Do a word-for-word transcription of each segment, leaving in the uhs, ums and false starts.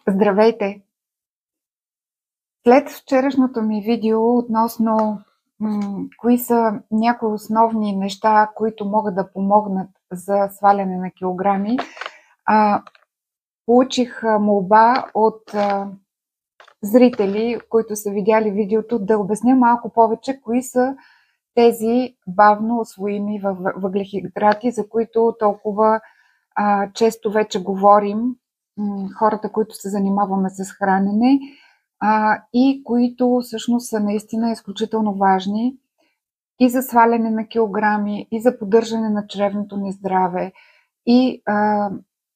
Здравейте! След вчерашното ми видео относно м, кои са някои основни неща, които могат да помогнат за сваляне на килограми, а, получих молба от а, зрители, които са видяли видеото, да обясня малко повече кои са тези бавно усвоими въглехидрати, за които толкова а, често вече говорим, м, хората, които се занимаваме с хранене, а, и които всъщност са наистина изключително важни и за сваляне на килограми, и за поддържане на чревното ни здраве, и а,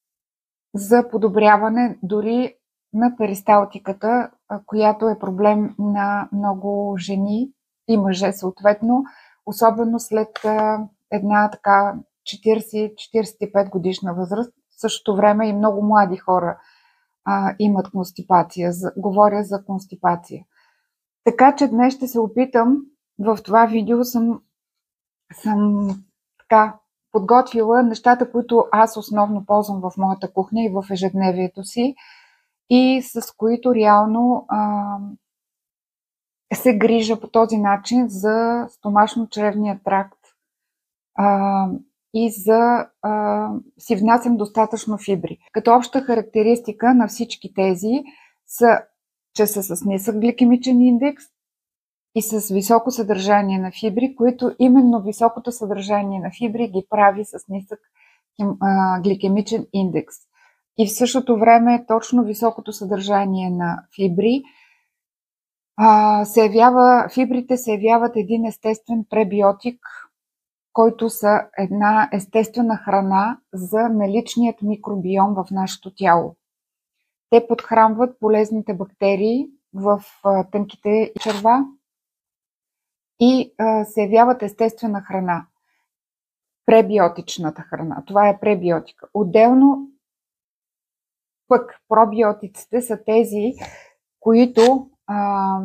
за подобряване дори на перисталтиката, а, която е проблем на много жени и мъже съответно, особено след а, една така четирийсет до четирийсет и пет годишна възраст. В същото време и много млади хора а, имат констипация. За, говоря за констипация. Така че днес ще се опитам, в това видео съм, съм така подготвила нещата, които аз основно ползвам в моята кухня и в ежедневието си и с които реално а, се грижа по този начин за стомашно-чревния тракт а, и за а, си внасям достатъчно фибри. Като обща характеристика на всички тези са, че са с нисък гликемичен индекс и с високо съдържание на фибри, които именно високото съдържание на фибри ги прави с нисък а, гликемичен индекс. И в същото време точно високото съдържание на фибри а, се явява, фибрите се явяват един естествен пребиотик, който са една естествена храна за наличният микробиом в нашето тяло. Те подхранват полезните бактерии в а, тънките черва и а, се явяват естествена храна. Пребиотичната храна. Това е пребиотика. Отделно пък пробиотиците са тези, които а,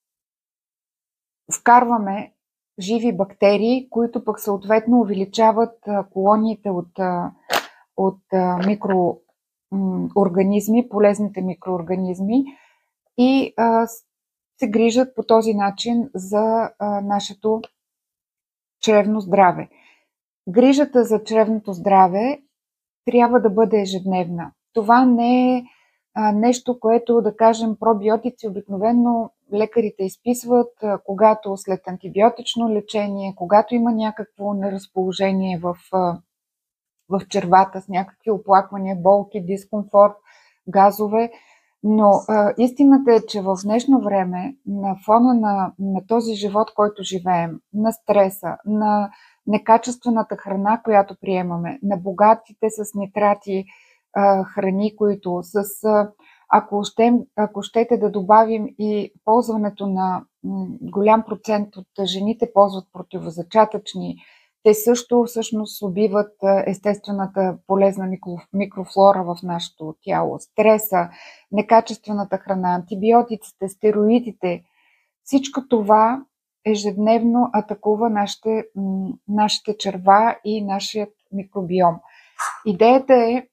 вкарваме живи бактерии, които пък съответно увеличават колониите от, от микроорганизми, полезните микроорганизми и а, се грижат по този начин за а, нашето чревно здраве. Грижата за чревното здраве трябва да бъде ежедневна. Това не е а, нещо, което, да кажем, пробиотици обикновено лекарите изписват, а, когато след антибиотично лечение, когато има някакво неразположение в, а, в червата с някакви оплаквания, болки, дискомфорт, газове. Но а, истината е, че в днешно време, на фона на, на този живот, който живеем, на стреса, на некачествената храна, която приемаме, на богатите с нитрати а, храни, които с, а, ако, ще, ако щете да добавим и ползването на м, голям процент от жените ползват противозачатъчни, те също всъщност убиват естествената полезна микрофлора в нашето тяло. Стреса, некачествената храна, антибиотиците, стероидите, всичко това ежедневно атакува нашите, нашите черва и нашият микробиом. Идеята е,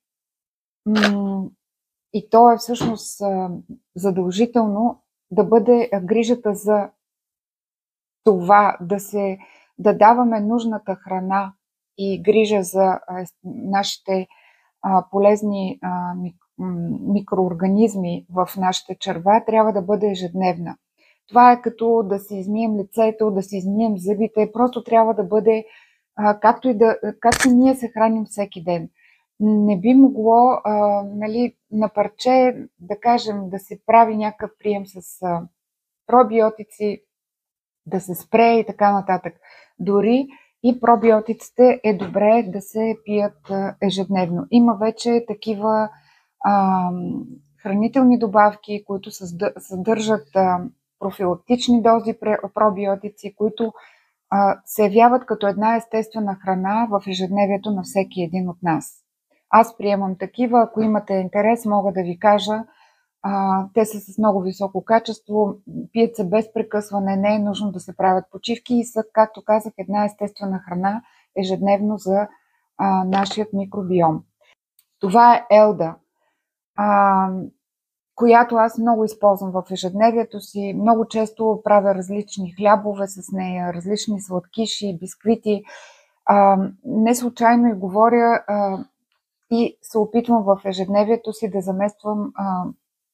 и то е всъщност задължително, да бъде грижата за това да се да даваме нужната храна и грижа за а, нашите а, полезни а, мик, микроорганизми в нашите черва, трябва да бъде ежедневна. Това е като да си измием лицето, да си измием зъбите, просто трябва да бъде а, както и да, както ние се храним всеки ден. Не би могло а, нали, на парче, да кажем, да се прави някакъв прием с а, пробиотици, да се спре и така нататък. Дори и пробиотиците е добре да се пият ежедневно. Има вече такива а, хранителни добавки, които съдържат а, профилактични дози пробиотици, които а, се явяват като една естествена храна в ежедневието на всеки един от нас. Аз приемам такива. Ако имате интерес, мога да ви кажа. А, те са с много високо качество, пият се без прекъсване, не е нужно да се правят почивки и са, както казах, една естествена храна ежедневно за а, нашият микробиом. Това е Елда. А, която аз много използвам в ежедневието си. Много често правя различни хлябове с нея, различни сладкиши, бисквити. А, не случайно и говоря а, и се опитвам в ежедневието си да замествам а,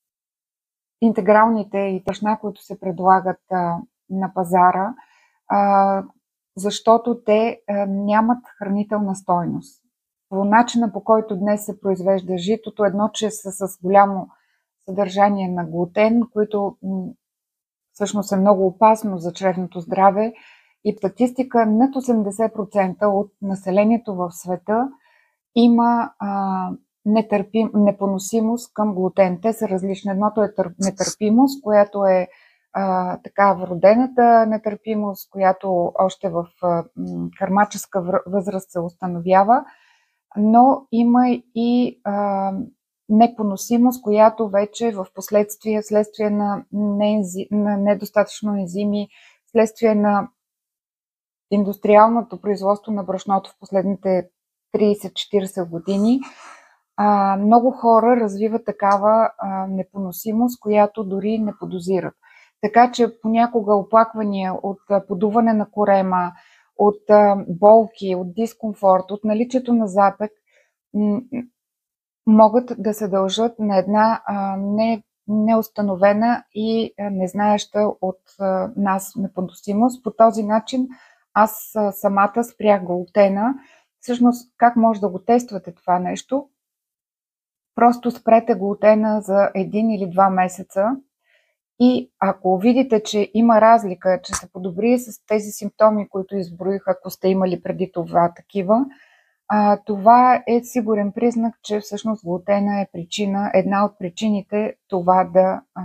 интегралните и тъчна, които се предлагат а, на пазара, а, защото те а, нямат хранителна стойност. По начина, по който днес се произвежда житото, едно, че са с голямо съдържание на глутен, които всъщност е много опасно за чревното здраве, и статистика над осемдесет процента от населението в света има а, нетърпим, непоносимост към глутен. Те са различни. Едното е тър, нетърпимост, която е а, така вродената нетърпимост, която още в а, кърмаческа възраст се установява, но има и а, непоносимост, която вече в последствие, следствие на, неензи, на недостатъчно ензими, следствие на индустриалното производство на брашното в последните трийсет-четирийсет години, а, много хора развиват такава а, непоносимост, която дори не подозират. Така че понякога оплаквания от а, подуване на корема, от а, болки, от дискомфорт, от наличието на запек м- могат да се дължат на една а, не, неустановена и а, незнаеща от а, нас непоносимост. По този начин аз а, самата спрях глутена. Всъщност, как може да го тествате това нещо? Просто спрете глутена за един или два месеца и ако видите, че има разлика, че се подобри с тези симптоми, които изброих, ако сте имали преди това такива, а, това е сигурен признак, че всъщност глутена е причина, една от причините това да, а,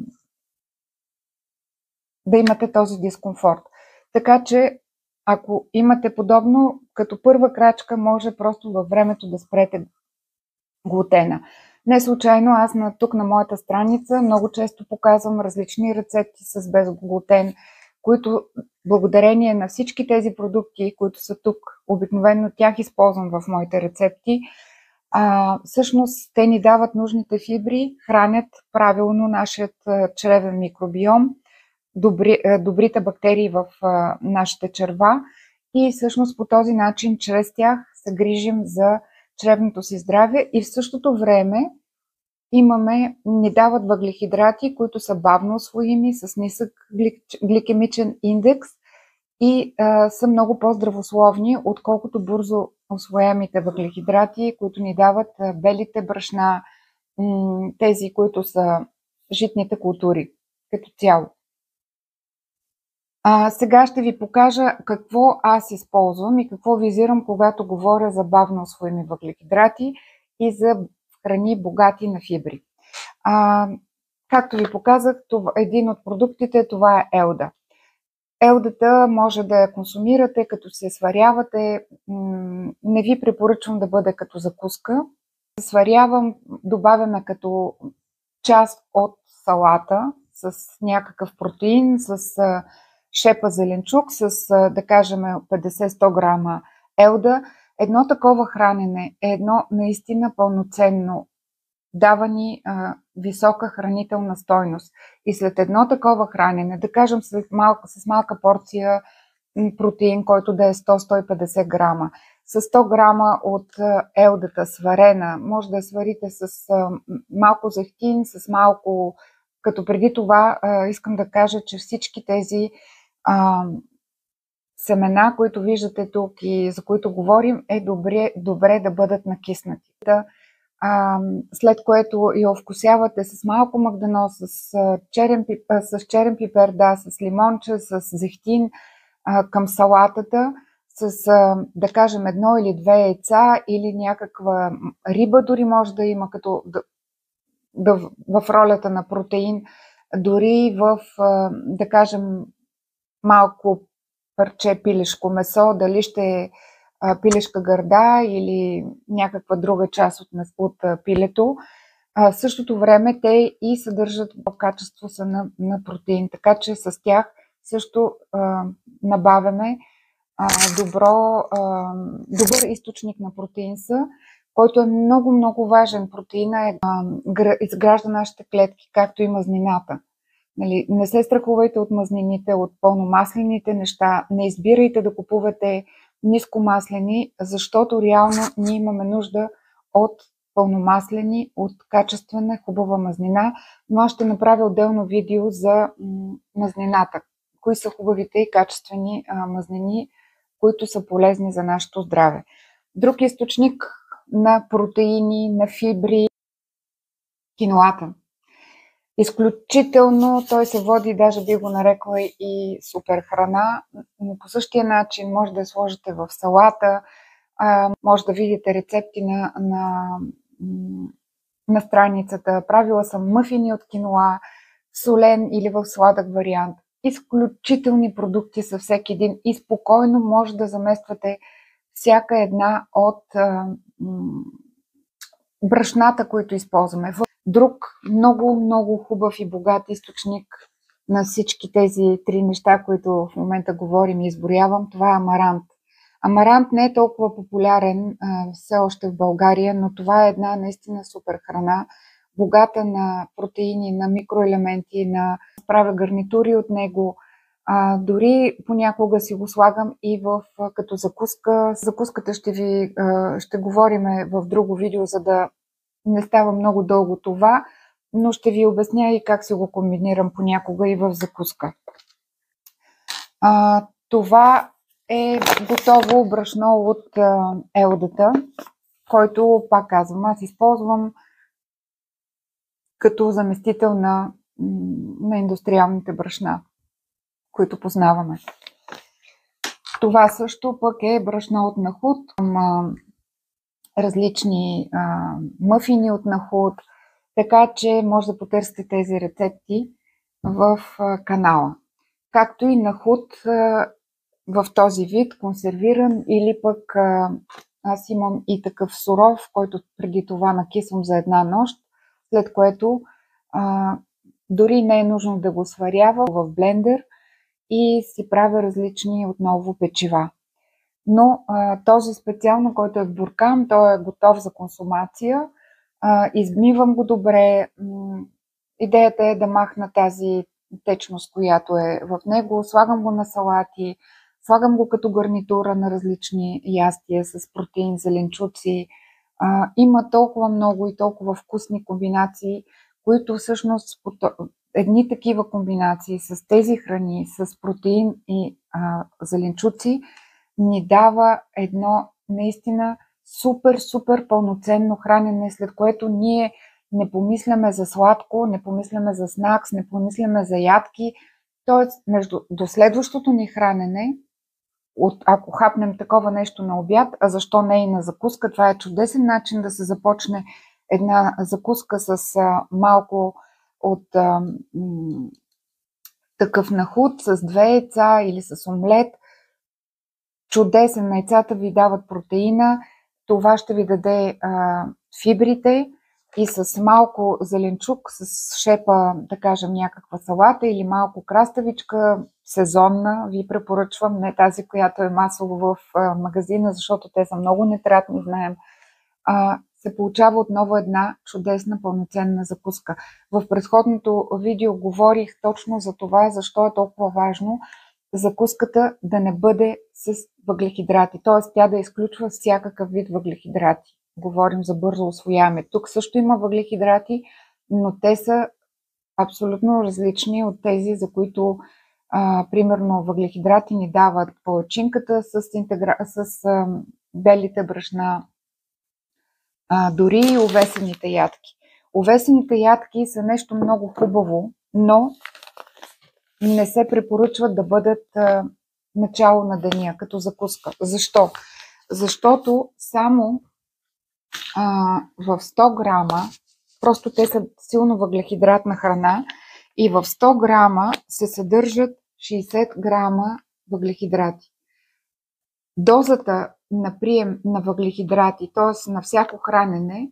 да имате този дискомфорт. Така че, ако имате подобно, като първа крачка може просто във времето да спрете глутена. Не случайно аз на, тук на моята страница много често показвам различни рецепти с безглутен, които благодарение на всички тези продукти, които са тук, обикновено тях използвам в моите рецепти, а, всъщност те ни дават нужните фибри, хранят правилно нашият чревен микробиом, добри, добрите бактерии в а, нашите черва и всъщност по този начин, чрез тях се грижим за чревното си здраве и в същото време имаме, ни дават въглехидрати, които са бавно усвоими, с нисък гликемичен индекс и а, са много по-здравословни, отколкото бързо усвояемите въглехидрати, които ни дават а, белите брашна, м- тези, които са житните култури като цяло. А, сега ще ви покажа какво аз използвам и какво визирам, когато говоря за бавно усвоими въглехидрати и за храни богати на фибри. А, както ви показах, това, един от продуктите това е елда. Елдата може да я консумирате, като се сварявате. Не ви препоръчвам да бъде като закуска. Сварявам, добавяме като част от салата с някакъв протеин, с шепа зеленчук, с, да кажем, петдесет-сто грама елда. Едно такова хранене е едно наистина пълноценно, дава ни а, висока хранителна стойност. И след едно такова хранене, да кажем след малка, с малка порция протеин, който да е сто-сто и петдесет грама, с сто грама от елдата сварена, може да я сварите с а, малко зехтин, с малко, като преди това а, искам да кажа, че всички тези а, семена, които виждате тук и за които говорим, е добре, добре да бъдат накиснати. Да, а, след което я овкусявате с малко магдано, с черен, с черен пипер, да, с лимонче, с зехтин а, към салатата, с, а, да кажем, едно или две яйца или някаква риба дори може да има, като да, да, в ролята на протеин, дори в, а, да кажем, малко парче пилешко месо, дали ще е пилешка гърда или някаква друга част от, от пилето. А, в същото време те и съдържат в качество са на, на протеин, така че с тях също а, набавяме а, добро, а, добър източник на протеин са, който е много-много важен. Протеина е, а, изгражда нашите клетки, както и мазнината. Нали, не се страхувайте от мазнините, от пълномаслените неща. Не избирайте да купувате нискомаслени, защото реално ние имаме нужда от пълномаслени, от качествена, хубава мазнина. Но аз ще направя отделно видео за мазнината. Кои са хубавите и качествени а, мазнини, които са полезни за нашето здраве. Друг източник на протеини, на фибри, киноата. Изключително, той се води, даже би го нарекла и супер храна, но по същия начин може да я сложите в салата, а, може да видите рецепти на, на, на страницата. Правила съм мъфини от киноа, солен или в сладък вариант. Изключителни продукти са всеки един и спокойно може да замествате всяка една от а, м- брашната, които използваме. Друг много, много хубав и богат източник на всички тези три неща, които в момента говорим и изброявам, това е амарант. Амарант не е толкова популярен а, все още в България, но това е една наистина супер храна, богата на протеини, на микроелементи, на правя гарнитури от него. А, дори понякога си го слагам и в, като закуска. Закуската ще ви а, ще говориме в друго видео, за да не става много дълго това, но ще ви обясня и как си го комбинирам понякога и в закуска. А, това е готово брашно от а, елдата, който, пак казвам, аз използвам като заместител на, на индустриалните брашна, които познаваме. Това също пък е брашно от нахут, различни а, мъфини от нахут, така че може да потърсите тези рецепти в а, канала. Както и нахут а, в този вид, консервиран, или пък а, аз имам и такъв суров, който преди това накисвам за една нощ, след което а, дори не е нужно да го сварява в блендер и си правя различни отново печива. Но а, този специално, който е в буркан, той е готов за консумация. А, измивам го добре. Идеята е да махна тази течност, която е в него. Слагам го на салати, слагам го като гарнитура на различни ястия с протеин, зеленчуци. А, има толкова много и толкова вкусни комбинации, които всъщност едни такива комбинации с тези храни, с протеин и а, зеленчуци, ни дава едно наистина супер, супер пълноценно хранене, след което ние не помисляме за сладко, не помисляме за снакс, не помисляме за ядки. Тоест, между до следващото ни хранене, от, ако хапнем такова нещо на обяд, а защо не и на закуска, това е чудесен начин да се започне една закуска с а, малко от а, м- такъв нахут, с две яйца или с омлет. Чудесен, яйцата ви дават протеина, това ще ви даде а, фибрите и с малко зеленчук, с шепа, да кажем, някаква салата или малко краставичка, сезонна, ви препоръчвам, не тази, която е масово в а, магазина, защото те са много нитратни, знаем. А, се получава отново една чудесна пълноценна закуска. В предходното видео говорих точно за това, защо е толкова важно закуската да не бъде с въглехидрати, т.е. тя да изключва всякакъв вид въглехидрати. Говорим за бързо усвояване. Тук също има въглехидрати, но те са абсолютно различни от тези, за които а, примерно въглехидрати ни дават палачинката с, интегра... с а, белите брашна, а, дори и овесените ядки. Овесените ядки са нещо много хубаво, но не се препоръчват да бъдат а, начало на деня, като закуска. Защо? Защото само а, в сто грама, просто те са силно въглехидратна храна, и в сто грама се съдържат шейсет грама въглехидрати. Дозата на прием на въглехидрати, т.е. на всяко хранене,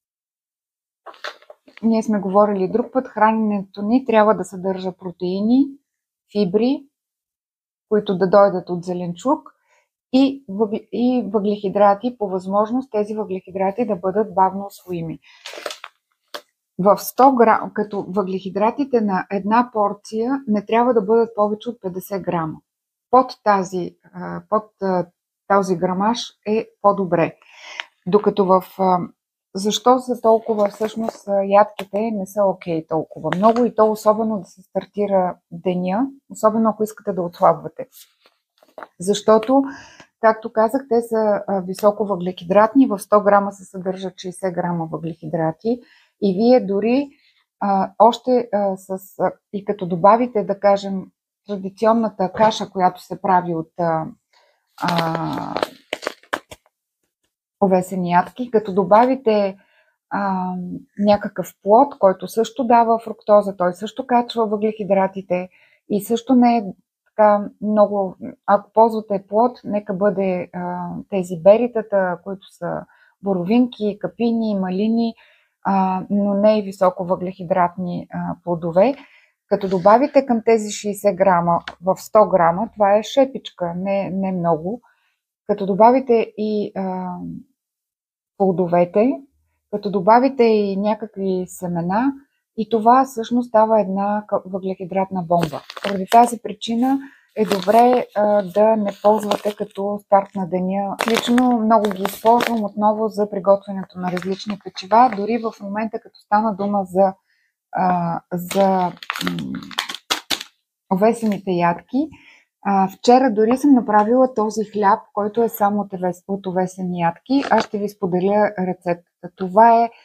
ние сме говорили друг път, храненето ни трябва да съдържа протеини, фибри, които да дойдат от зеленчук, и, въгли, и въглехидрати, по възможност тези въглехидрати да бъдат бавно усвоими. В сто грама, като въглехидратите на една порция не трябва да бъдат повече от петдесет грама. Под, тази, под този грамаж е по-добре. Докато в... Защо са толкова, всъщност, ядките не са окей толкова много и то особено да се стартира деня, особено ако искате да отслабвате. Защото, както казах, те са високо въглехидратни, в сто грама се съдържат шейсет грама въглехидрати и вие дори а, още а, с, а, и като добавите, да кажем, традиционната каша, която се прави от а, а, овесени ядки, като добавите а, някакъв плод, който също дава фруктоза, той също качва въглехидратите и също не е така много, ако ползвате плод, нека бъде а, тези беритата, които са боровинки, капини, малини, а, но не и високо въглехидратни а, плодове. Като добавите към тези шейсет грама в сто грама, това е шепичка, не, не много. Като добавите и а, плодовете, като добавите и някакви семена, и това всъщност става една въглехидратна бомба. Поради тази причина е добре а, да не ползвате като старт на деня. Лично много ги използвам отново за приготвянето на различни печива, дори в момента като стана дума за, а, за м- овесените ядки. А, вчера дори съм направила този хляб, който е само от, овес, от овесени ядки. Аз ще ви споделя рецептата. Това е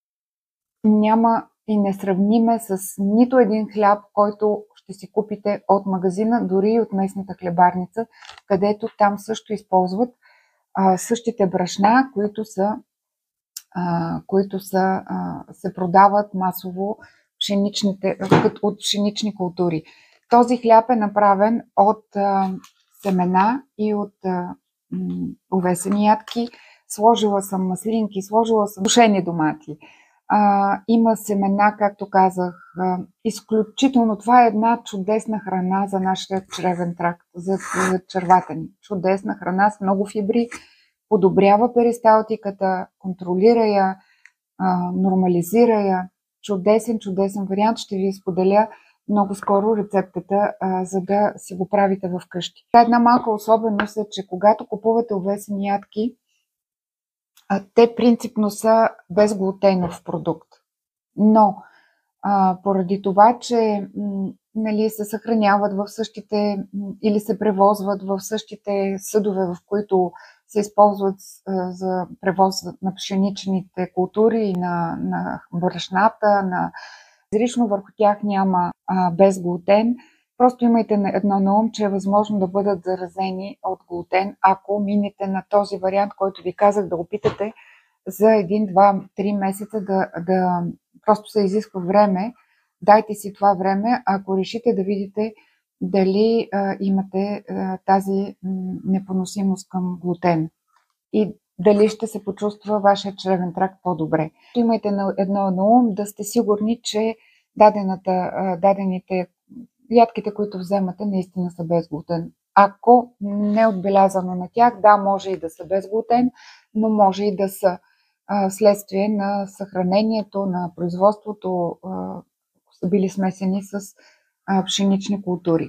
няма и несравниме с нито един хляб, който ще си купите от магазина, дори и от местната хлебарница, където там също използват а, същите брашна, които са, а, които са, а, се продават масово пшеничните, от пшенични култури. Този хляб е направен от а, семена и от а, м, овесени ядки. Сложила съм маслинки, сложила съм сушени домати. А, има семена, както казах, а, изключително. Това е една чудесна храна за нашия чревен тракт, за, за червата ни. Чудесна храна с много фибри, подобрява перисталтиката, контролира я, а, нормализира я. Чудесен, чудесен вариант. Ще ви споделя много скоро рецептата, а, за да си го правите вкъщи. Една малка особеност е, че когато купувате овесени ядки, те принципно са безглутенов продукт. Но а, поради това, че м, нали, се съхраняват в същите м, или се превозват в същите съдове, в които се използват а, за превоз на пшеничните култури и на, на брашната, на изрично върху тях няма а, безглутен. Просто имайте едно на ум, че е възможно да бъдат заразени от глутен, ако минете на този вариант, който ви казах, да опитате за един, два, три месеца да, да просто се изисква време. Дайте си това време, ако решите да видите дали а, имате а, тази м, непоносимост към глутен и дали ще се почувства вашия чревен тракт по-добре. Имайте едно на ум, да сте сигурни, че дадената, дадените ядките, които вземате, наистина са без глутен. Ако не е отбелязано на тях, да, може и да са без глутен, но може и да са а, следствие на съхранението, на производството, а, са били смесени с а, пшенични култури.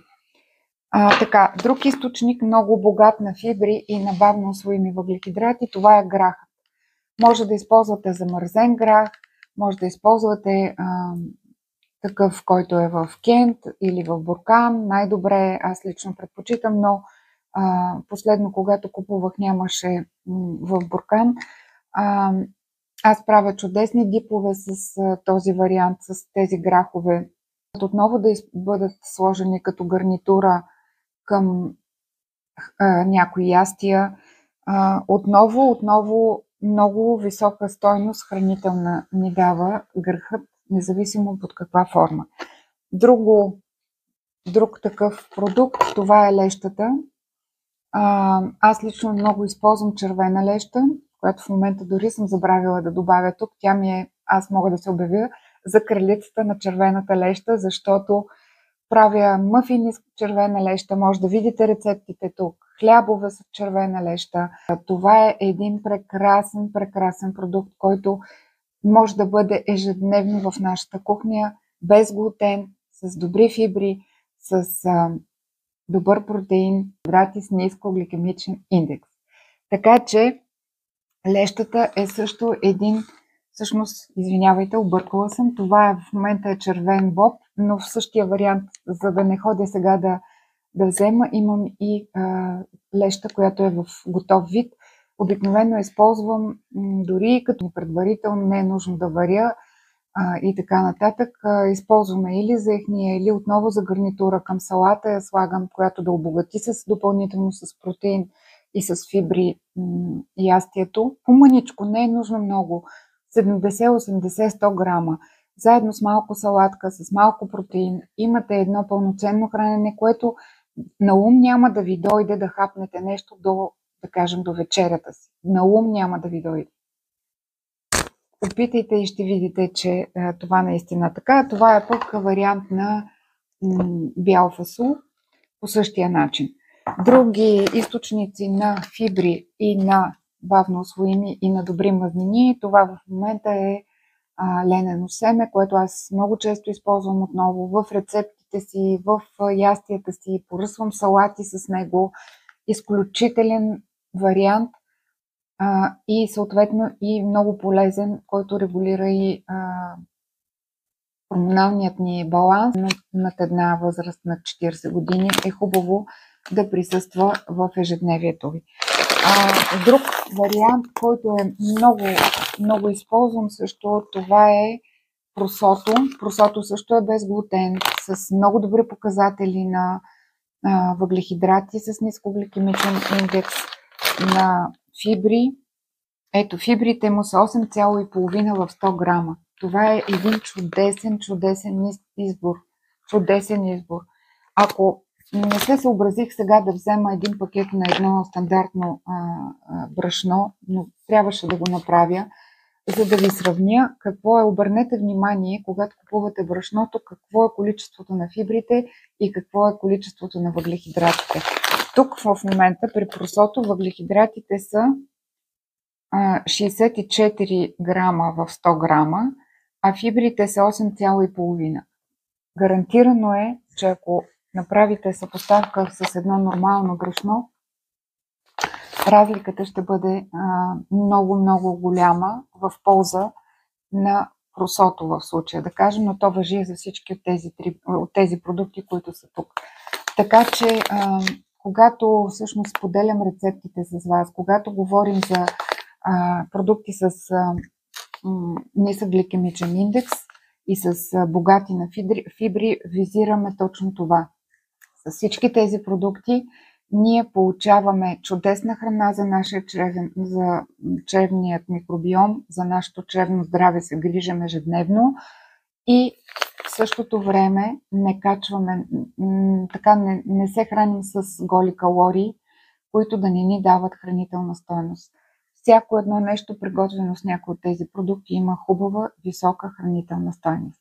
А, така, друг източник, много богат на фибри и на бавно усвоими въглехидрати, това е грахът. Може да използвате замързен грах, може да използвате а, такъв, който е в кент или в буркан. Най-добре, аз лично предпочитам, но а, последно, когато купувах, нямаше м, в буркан. А, аз правя чудесни дипове с а, този вариант, с тези грахове. Отново да из, бъдат сложени като гарнитура към а, някои ястия. А, отново, отново много висока стойност хранителна ни дава грахът, независимо под каква форма. Друго, друг такъв продукт, това е лещата. А, аз лично много използвам червена леща, която в момента дори съм забравила да добавя тук. Тя ми е, аз мога да се обявя за кралицата на червената леща, защото правя мъфини с червена леща. Може да видите рецептите тук. хлябове с червена леща. Това е един прекрасен, прекрасен продукт, който може да бъде ежедневно в нашата кухня, без глутен, с добри фибри, с а, добър протеин, хидрати с ниско гликемичен индекс. Така че лещата е също един, всъщност, извинявайте, объркала съм, това е в момента е червен боб, но в същия вариант, за да не ходя сега да, да взема, имам и а, леща, която е в готов вид. Обикновено използвам м, дори като предварително, не е нужно да варя а, и така нататък. А, използваме или за ехния, или отново за гарнитура към салата я слагам, която да обогати с допълнително с протеин и с фибри м, ястието. По-мъничко, не е нужно много. седемдесет, осемдесет, сто грама. Заедно с малко салатка, с малко протеин, имате едно пълноценно хранене, което на ум няма да ви дойде да хапнете нещо до, да кажем, до вечерята си. На ум няма да ви дойде. Опитайте и ще видите, че а, това наистина е така. Това е пък вариант на м, бял фасул по същия начин. Други източници на фибри и на бавно усвоими и на добри мазнини, това в момента е а, ленено семе, което аз много често използвам отново в рецептите си, в ястията си, поръсвам салати с него. Изключителен вариант а, и съответно и много полезен, който регулира и а, хормоналният ни баланс. Над една възраст на четиридесет години е хубаво да присъства в ежедневието ви. А, друг вариант, който е много, много използвам също, това е просото. Просото също е без глутен, с много добри показатели на а, въглехидрати с нискогликемичен индекс, на фибри. Ето, фибрите му са осем цяло и пет в сто грама. Това е един чудесен, чудесен избор. Чудесен избор. Ако не се съобразих сега да взема един пакет на едно стандартно а, а, брашно, но трябваше да го направя, за да ви сравня какво е. Обърнете внимание, когато купувате брашното, какво е количеството на фибрите и какво е количеството на въглехидратите. Тук в момента при просото въглехидратите са шейсет и четири грама в сто грама, а фибрите са осем цяло и пет. Гарантирано е, че ако направите съпоставка с едно нормално брашно, разликата ще бъде много-много голяма в полза на просото в случая, да кажем, но то важи за всички от тези, три, от тези продукти, които са тук. Така че, а, когато всъщност споделям рецептите с вас, когато говорим за а, продукти с а, м, нисък гликемичен индекс и с а, богати на фибри, фибри, визираме точно това. С всички тези продукти ние получаваме чудесна храна за нашия чревен, за чревният микробиом, за нашето чревно здраве се грижим ежедневно и в същото време не качваме, така не, не се храним с голи калории, които да не ни дават хранителна стойност. Всяко едно нещо, приготвено с някои от тези продукти, има хубава, висока хранителна стойност.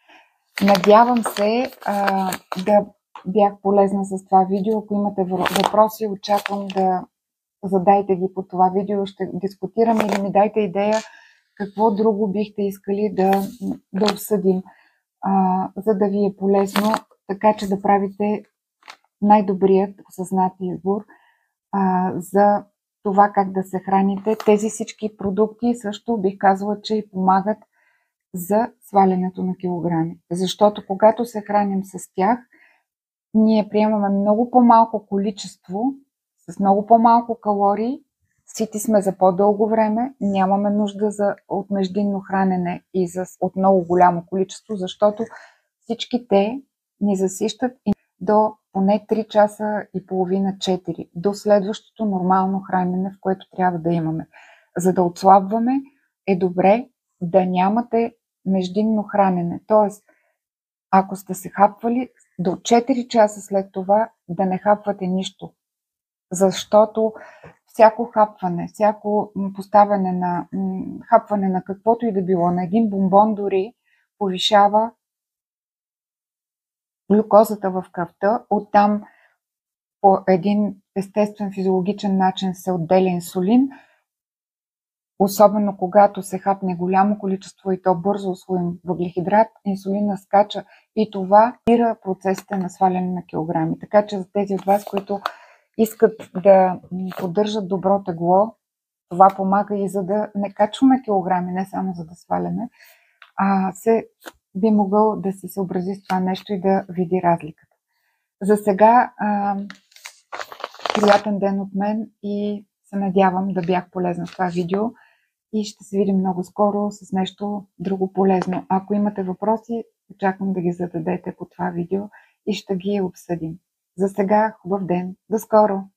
Надявам се а, да бях полезна с това видео. Ако имате въпроси, очаквам да задайте ги по това видео. Ще дискутираме или ми дайте идея какво друго бихте искали да, да обсъдим, а, за да ви е полезно, така че да правите най-добрият осъзнат избор а, за това как да се храните. Тези всички продукти също бих казала, че и помагат за свалянето на килограми. Защото когато се храним с тях, ние приемаме много по-малко количество, с много по-малко калории, сити сме за по-дълго време, нямаме нужда за, от междинно хранене и за, от много голямо количество, защото всички те ни засищат и до поне три часа и половина четири, до следващото нормално хранене, в което трябва да имаме. За да отслабваме, е добре да нямате междинно хранене. Тоест, ако сте се хапвали, до четири часа след това да не хапвате нищо. Защото всяко хапване, всяко поставяне на хапване на каквото и да било, на един бомбон дори, повишава глюкозата в кръвта. Оттам по един естествен физиологичен начин се отделя инсулин, особено когато се хапне голямо количество и то бързо усвоим въглехидрат, инсулина скача и това спира процесите на сваляне на килограми. Така че за тези от вас, които искат да поддържат добро тегло, това помага и за да не качваме килограми, не само за да сваляме, а се би могъл да се съобрази с това нещо и да види разликата. За сега а, приятен ден от мен и се надявам да бях полезна в това видео и ще се видим много скоро с нещо друго полезно. Ако имате въпроси, очаквам да ги зададете по това видео и ще ги обсъдим. За сега хубав ден! До скоро!